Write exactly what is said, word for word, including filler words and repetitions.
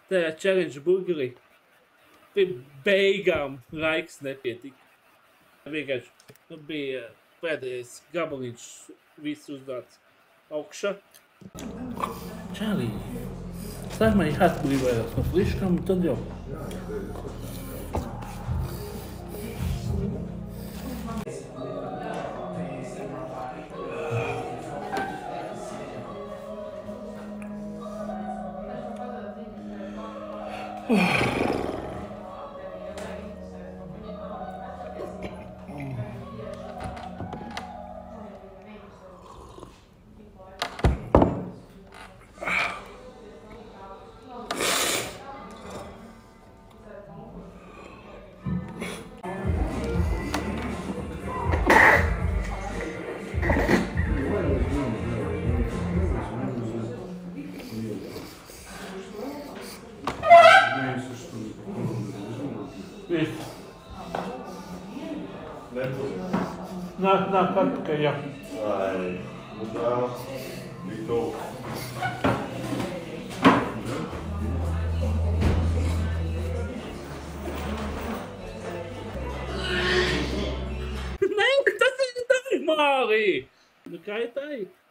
tajā challenge burgerī. Pie beigām laiks nepietika. Vienkārši, nu, bija pēdējais gabaliņš viss uzdāts augšā. Čārī, sākumā jāatbrīvējās no friškām, tad jau. Nāk, nāk, atpakaļ, jā. Ai, nu tā, bija tuvu. Nē, tas ir normāli! Nu, kā ir tā ir?